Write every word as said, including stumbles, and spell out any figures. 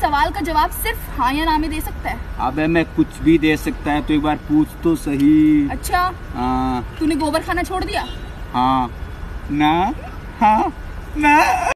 सवाल का जवाब सिर्फ हाँ या ना में दे सकता है? अबे मैं कुछ भी दे सकता है, तो एक बार पूछ तो सही। अच्छा हाँ। तूने गोबर खाना छोड़ दिया? हाँ ना हाँ ना।